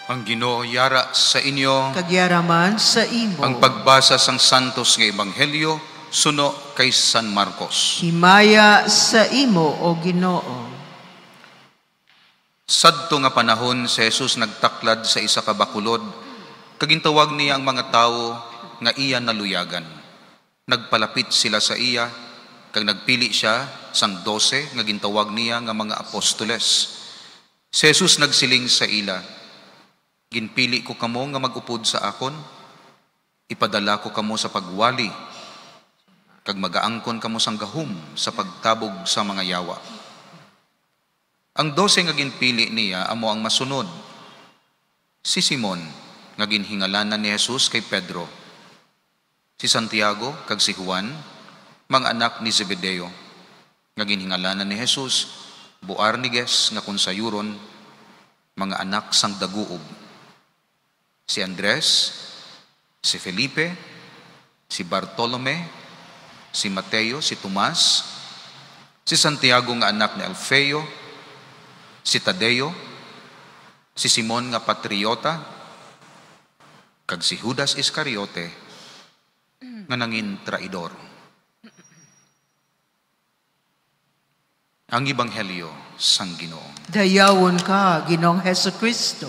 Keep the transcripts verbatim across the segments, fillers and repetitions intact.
Ang Ginoo yara sa inyo. Kagyaraman sa imo. Ang pagbasa sang Santos nga Ebanghelyo suno kay San Marcos. Himaya sa imo o Ginoo. Sadto nga panahon si Jesus nagtaklad sa isa ka bakulod, kagintawag niya ang mga tao nga iya naluyagan. Nagpalapit sila sa iya, kag nagpili siya sang dose nga gintawag niya nga mga apostoles. Si Jesus nagsiling sa ila, ginpili ko kamo nga magupod sa akon, ipadala ko kamo sa pagwali, kag magaangkon kamo sang gahom sa pagtabog sa mga yawa. Ang dose nga ginpili niya amo ang masunod. Si Simon nga ginhingalanan ni Jesus kay Pedro, si Santiago kag si Juan, mga anak ni Zebedeo, nga ginhingalanan ni Jesus, Boanerges nga konsayuron, mga anak sang daguob, si Andres, si Felipe, si Bartolome, si Mateo, si Tomas, si Santiago nga anak ni Alfeo, si Tadeo, si Simon nga patriota, kag si Judas Iscariote nga nangin traidor. Ang Ebanghelyo sang Ginoo. Dayawon ka, Ginoong Hesukristo.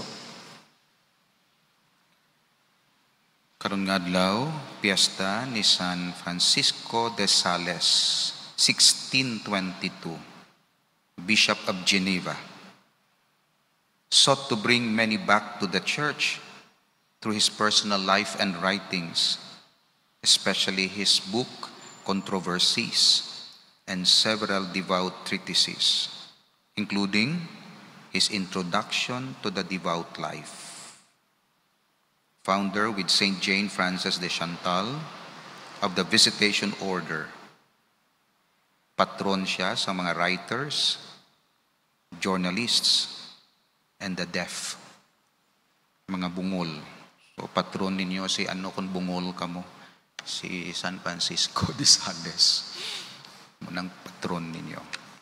Karon nga adlaw, piyesta ni San Francisco de Sales, sixteen twenty-two, Bishop of Geneva. Sought to bring many back to the church through his personal life and writings, especially his book, Controversies, and several devout treatises, including his Introduction to the Devout Life. Founder with Saint Jane Frances de Chantal of the Visitation Order. Patron siya sa mga writers, journalists, and the deaf. Mga bungol. So patron ninyo si ano kung bungol kamo? Si San Francisco de Sales. Munang patron ninyo.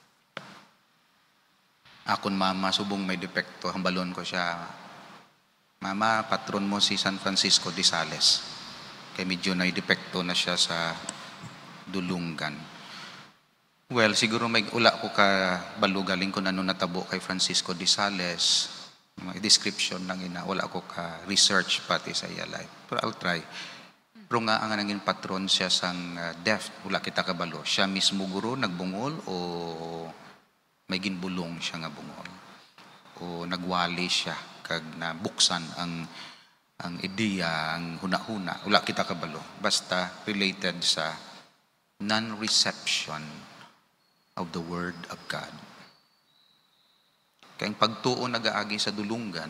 Akon mama subong may depekto, hambalon ko siya, Mama, patron mo si San Francisco de Sales. Kaya medyo na depekto na siya sa dulunggan. Well, siguro may ula ko ka balugaling kung ano natabo kay Francisco de Sales. Mga description lang ina. Wala ko ka research pati sa iya life. Pero I'll try. Pero nga ang naging patron siya sang uh, deaf. Wala kita kabalo. Siya mismo guro nagbungol o may ginbulong siya nga bungol. O nagwali siya kag nabuksan ang ang ideya, ang huna-huna. Wala kita kabalo. Basta related sa non-reception of the Word of God. Kaya ang pagtuon nag-aagi sa dulunggan,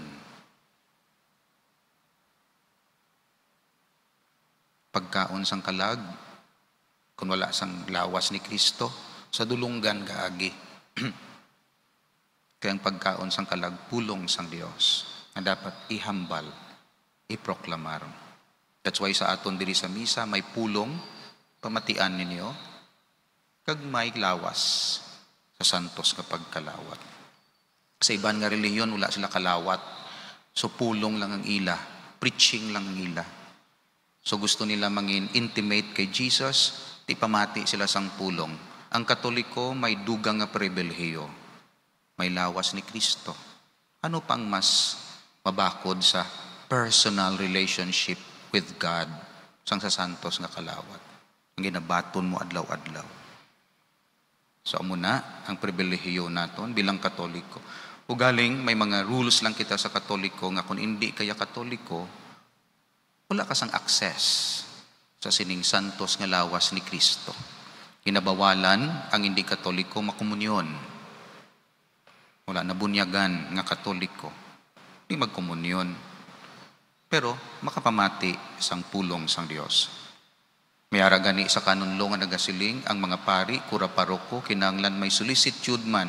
pagkaon sang kalag, kung wala sang lawas ni Kristo, sa dulunggan gaagi. Kaya ang pagkaon sang kalag, pulong sang Dios na dapat ihambal, iproklamar. That's why sa aton diri sa misa, may pulong, pamatian ninyo, kag may lawas sa santos kapag kalawat. Sa iban nga reliyon, wala sila kalawat. So pulong lang ang ila, preaching lang ang ila. So gusto nila mangin intimate kay Jesus, di pamati sila sang pulong. Ang Katoliko may dugang nga pribilehiyo. May lawas ni Kristo. Ano pang mas mabakod sa personal relationship with God sang sa santos nga kalawat? Ang ginabaton mo adlaw-adlaw. So amo na ang pribilehiyo naton bilang Katoliko. Ugaling may mga rules lang kita sa Katoliko nga kung hindi kaya Katoliko, wala ka sang access sa sining santos nga lawas ni Kristo. Hinabawalan ang hindi Katoliko makomunyon. Wala na bunyagan nga Katoliko. Di magkomunyon. Pero makapamati sang pulong sang Dios. Mayara gani sa kanunlo nga nagasiling ang mga pari, kura paroko, kinanglan may solicitude man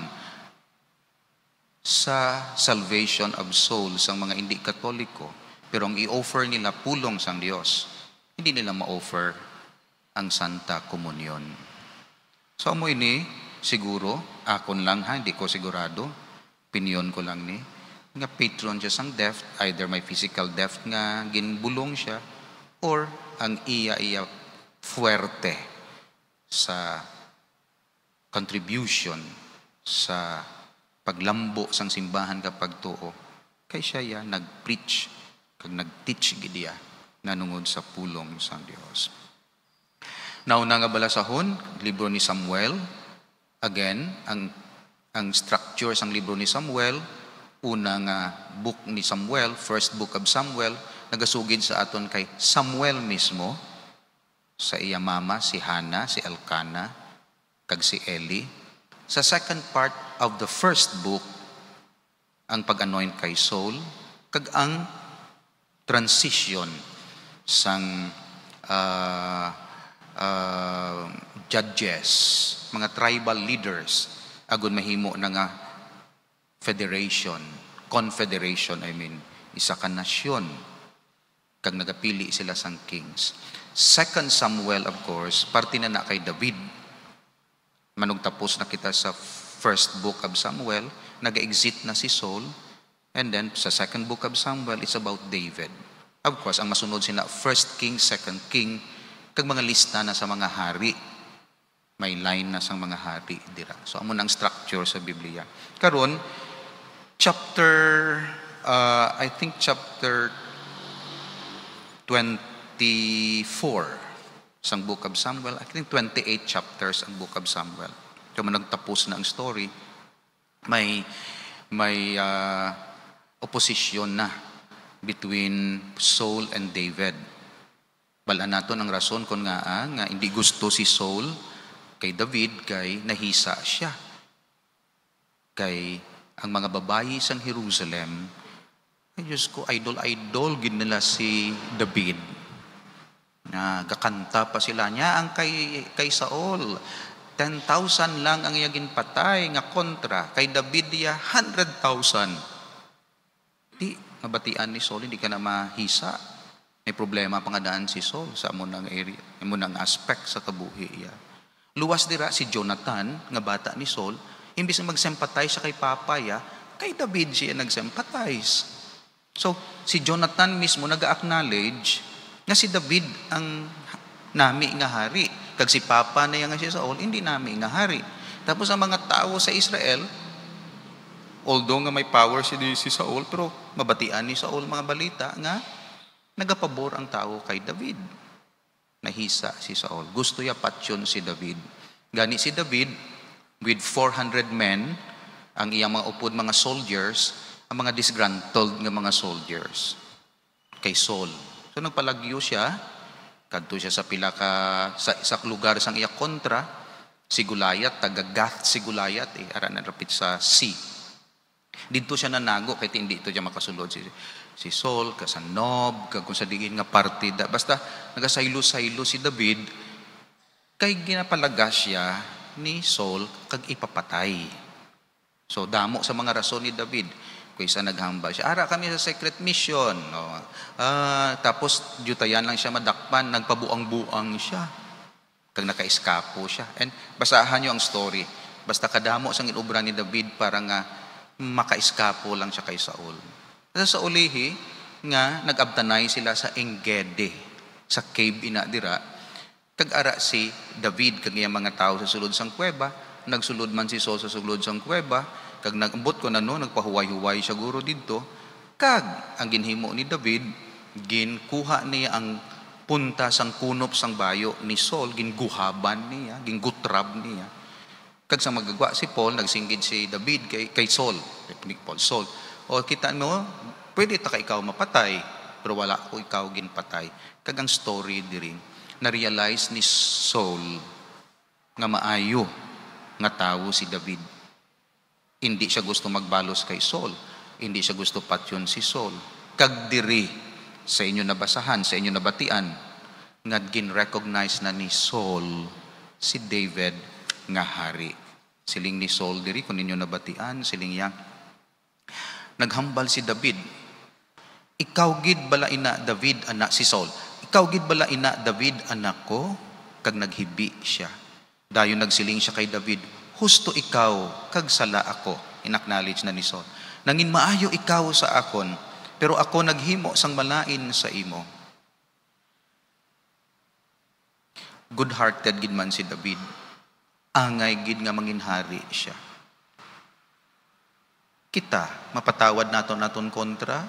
sa salvation of souls sang mga hindi Katoliko. Pero ang i-offer nila pulong sang Dios, hindi nila ma-offer ang Santa Komunyon. So amo ini, siguro, akon lang ha, hindi ko sigurado, opinion ko lang ni, nga patron siya sang death, either may physical death nga ginbulong siya, or ang iya iya fuerte sa contribution sa paglambo sang simbahan kapag tuo, kay siya ya nag-preach kag nag-teach gidiya nanungod sa pulong sang Dios. Nauna nga balasahon, libro ni Samuel. Again, ang ang structure sang libro ni Samuel, una nga book ni Samuel, first book of Samuel, nagasugid sa aton kay Samuel mismo, sa iya mama, si Hannah, si Elkanah, kag si Eli. Sa second part of the first book, ang pag-anoint kay Saul, kag ang transition sang uh, uh, judges, mga tribal leaders, agon mahimo na nga federation, confederation, I mean, isa ka nasyon, kag nagapili sila sang kings. Second Samuel, of course, parte na na kay David. Manong tapos na kita sa first book of Samuel, nag-exit na si Saul, and then sa second book of Samuel, it's about David. Of course, ang masunod sina first king, second king, kag mga lista na sa mga hari. May line na sang mga hari dira. So amo nang structure sa Biblia. Karon chapter uh, I think chapter twenty-four sang book of Samuel. I think twenty-eight chapters ang book of Samuel. Kaya man nagtapos na ang story, may may uh, opposition na between Saul and David. Bala naton ang rason kung nga ah, nga hindi gusto si Saul kay David kay nahisa siya. Kay ang mga babayi sang Jerusalem, ay Diyos ko, idol-idol gid nila si David. Na gakanta pa sila niya ang kay kay Saul. ten thousand lang ang iyagin patay nga kontra kay David diya one hundred thousand. Di mabatian ni Saul, hindi ka na mahisa. May problema pangadaan si Saul sa amunang area, amunang aspect sa kabuhi iya. Luwas dira si Jonathan, nga bata ni Saul, imbis na mag-sympathize siya kay Papa ya, kay David siya nag-sympathize. So, si Jonathan mismo nag-acknowledge nga si David ang nami nga hari. Kag si Papa na yang si Saul, hindi nami nga hari. Tapos ang mga tao sa Israel, although nga may power si, si Saul, pero mabatian ni Saul mga balita nga nagapabor ang tao kay David. Nahisa si Saul. Gusto ya patyon si David. Gani si David, with four hundred men, ang iyang mga upod mga soldiers, ang mga disgruntled nga mga soldiers kay Saul. So nagpalagyo siya, kadto siya sa pila ka sa, sa lugar sang iya kontra, si Goliath, taga Gath si Goliath, eh, ara na rapit sa sea. Dito siya nanago, kaya hindi ito siya makasulod si, si Saul, sa Nob, kung sa digin nga partida. Basta nagasaylo-saylo si David, kay ginapalagas siya ni Saul, kag ipapatay. So damo sa mga rason ni David, kung isa naghambal siya, ara kami sa secret mission. No? Ah, tapos dutayan lang siya madakpan, nagpabuang-buang siya. Kag naka-eskapo siya. And basahan niyo ang story. Basta kadamo sang inubra ni David para nga maka-eskapo lang siya kay Saul. Sa ulihi, nga nag-abtanay sila sa Enggede, sa cave ina dira. Kag-ara si David, kag iyang mga tao sa sulod sang kuweba, nagsulod man si Saul sa sulod sang kuweba, kag nagambot ko na no, nagpahuway-huway siya guro dito, kag ang ginhimo ni David, ginkuha niya ang punta sang kunop sang bayo ni Saul, ginguhaban niya, gingutrab niya. Kag sa magagwa si Paul, nagsinggid si David kay, kay Saul, kay Paul, Saul, o kita mo, pwede ta ka ikaw mapatay, pero wala ko ikaw ginpatay. Kag ang story diri, na-realize ni Saul nga maayo nga tawo si David. Hindi siya gusto magbalos kay Saul. Hindi siya gusto patyon si Saul. Kag diri sa inyo nabasahan, sa inyo nabatian, nga gin-recognize na ni Saul si David nga hari. Siling ni Saul diri, kung ninyo nabatian, siling yang naghambal si David. Ikaw gid bala ina David anak si Saul. Ikaw gid bala ina David anak ko, kag naghibi siya. Dayon nagsiling siya kay David, husto ikaw, kag sala ako. Inacknowledge na ni Saul. Nangin maayo ikaw sa akon, pero ako naghimo sang malain sa imo. Good-hearted gid man si David. Angay gid nga manginhari siya. Kita, mapatawad nato naton kontra.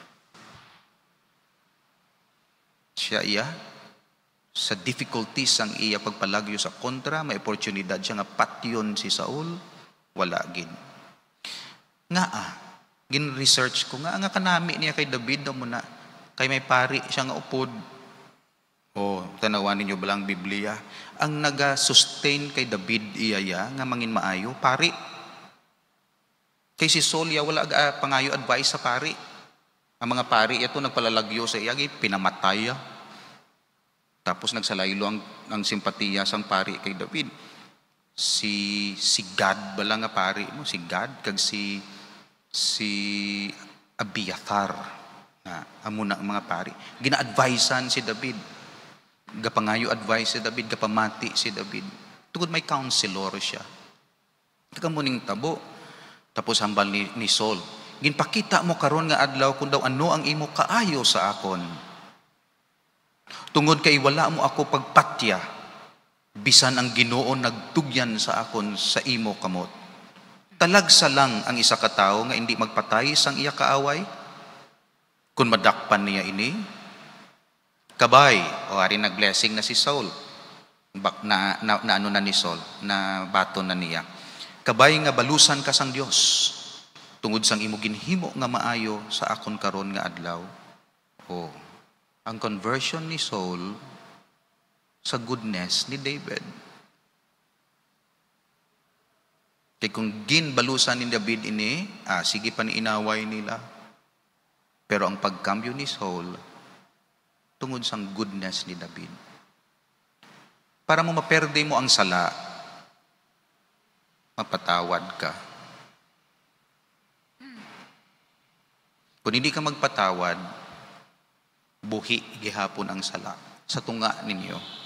Siya iya, sa difficulties ang iya pagpalagyo sa kontra, may oportunidad siya nga patyon si Saul, wala gid. Nga ah, gin-research ko nga, nga kanami niya kay David mo na, kay may pari siya nga upod. O, tanawan ninyo ba lang Biblia? Ang naga-sustain kay David iyaya, nga mangin maayo, pari. Kay si Saul, ya, wala aga pangayo advice sa pari. Ang mga pari, ito nagpalalagyo sa iya, pinamatay. Tapos nagsalaylo ang, ang simpatiya sang pari kay David. Si, si Gad ba lang nga pari mo? Si Gad, kag si si Abiathar na amo na mga pari gina-advisean si David, gapangayo advice si David, gapamati si David tungod may counselor siya. Tagamuning tabo tapos hambal ni, ni Saul, ginpakita mo karon nga adlaw kung daw ano ang imo kaayo sa akon, tungod kay wala mo ako pagpatya bisan ang Ginoo nagtugyan sa akon sa imo kamot. Talagsa lang ang isa ka tawo nga hindi magpatay sang iya kaaway. Kung madakpan niya ini, kabay, o ari nag-blessing na si Saul. Na, na, na ano na ni Saul, na bato na niya. Kabay nga balusan ka sang Dios. Tungod sang imo ginhimo nga maayo sa akon karon nga adlaw. O, ang conversion ni Saul sa goodness ni David. Kaya kung ginbalusan ni David ini, ah, sige pa ni inaway nila. Pero ang pagkambyo ni Saul, tungod sang goodness ni David. Para mo maperde mo ang sala, mapatawad ka. Kung hindi ka magpatawad, buhi gihapon ang sala sa tunga ninyo.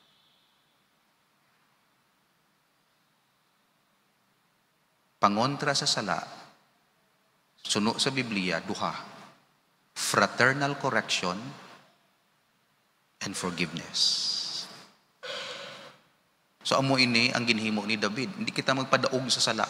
Pangontra sa sala, suno sa Biblia, duha. Fraternal correction and forgiveness. So amo ini ang ginhimo ni David. Hindi kita magpadaog sa sala.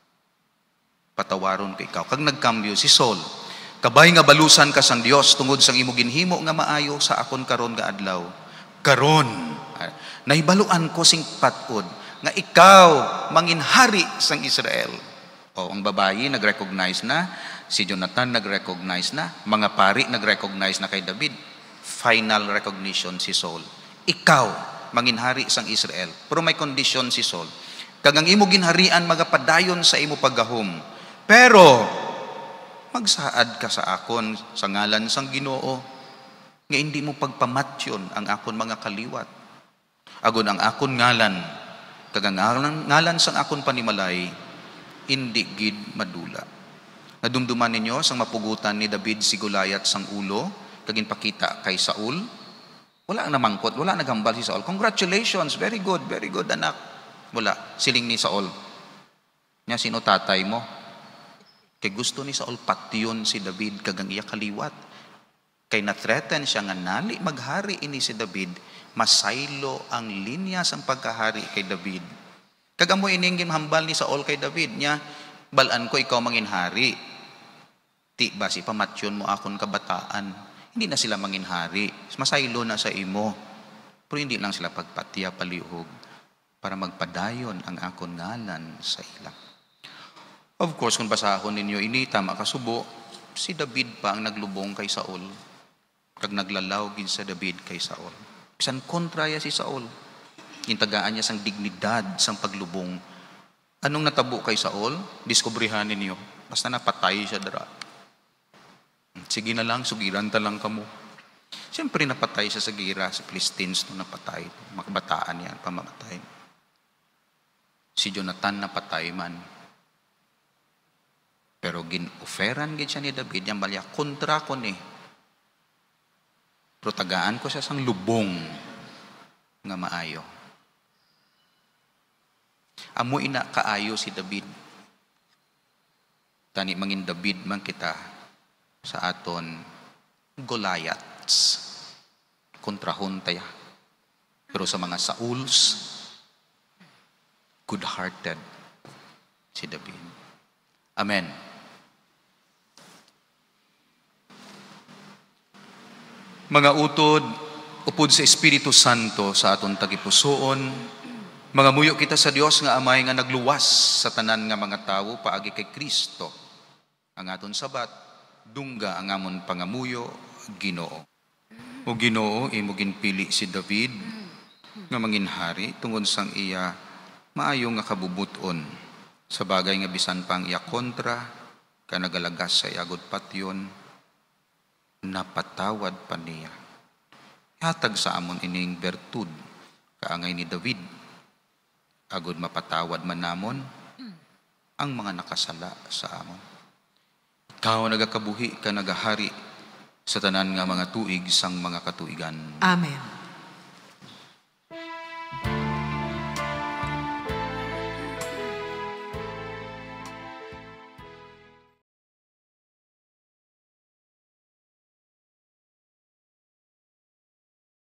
Patawaron ko ikaw. Kag nagkambyo si Saul, kabay nga balusan ka sang Dios tungod sang imo ginhimo nga maayo sa akon karon nga adlaw. Karon, nahibaluan ko sing patod nga ikaw manginhari sang Israel. O, ang babayi nag-recognize na, si Jonathan nag-recognize na, mga pari nag-recognize na kay David. Final recognition si Saul. Ikaw manginhari sang Israel. Pero may condition si Saul. Kag ang imo ginharian magapadayon sa imo paggahom. Pero magsaad ka sa akon sa ngalan sang Ginoo nga hindi mo pagpamatyon ang akon mga kaliwat. Agon ang akon ngalan, kag ang ngalan, ngalan sang akon panimalay, hindi gid madula. Nadumduman ninyo sang mapugutan ni David si Goliath sang ulo, kag ginpakita kay Saul. Wala ang namangkot, wala nagambal si Saul. Congratulations, very good, very good anak. Wala, siling ni Saul. Nya sino tatay mo? Kay gusto ni Saul patyon si David kag ang iya kaliwat. Kay na-threaten siya nga nali maghari ini si David, masaylo ang linya sang pagkahari kay David. Kag amo ining ginhambal ni Saul kay David nya, balaan ko ikaw manginhari. Ti ba si pamatyon mo akon kabataan. Hindi na sila manginhari. Masaylo na sa imo. Pero hindi lang sila pagpatya palihog para magpadayon ang akon ngalan sa ila. Of course, kung basahon ninyo ini, tama kasubo, si David pa ang naglubong kay Saul. Kag naglalaw gid sa David kay Saul. Bisan kontra ya si Saul. Gintagaan niya sang dignidad sang paglubong. Anong natabo kay Saul? Diskubrihan ninyo. Basta napatay siya dara. Sige na lang, sugiran ta lang kamo. Siyempre napatay siya sa gira, sa Philistines no napatay. Makabataan yan, pamamatay. Si Jonathan napatay man. Pero gin-offeran gid siya ni David, yang balya kontra ko ni. Pero tagaan ko siya sang lubong nga maayo. Amo ina kaayo si David. Tani mangin David man kita sa aton Goliaths. Kontrahon taya. Pero sa mga Sauls, good-hearted si David. Amen. Mga utod, upod sa Espiritu Santo sa aton tagipusoon, mga muyo kita sa Dios nga Amay nga nagluwas sa tanan nga mga tawo paagi kay Kristo. Ang aton sabat, dungga ang amon pangamuyo, Ginoo. O Ginoo, imo ginpili si David nga manginhari tungod sang iya maayo nga kabubuton sa bagay nga bisan pang iya kontra kanagalagas sa iagod patyon, napatawad pa niya. Hatag sa amon ining bertud kaangay ni David, agod mapatawad man namon ang mga nakasala sa amon. Ikaw nagakabuhi ka nagahari sa tanan nga mga tuig sang mga katuigan. Amen.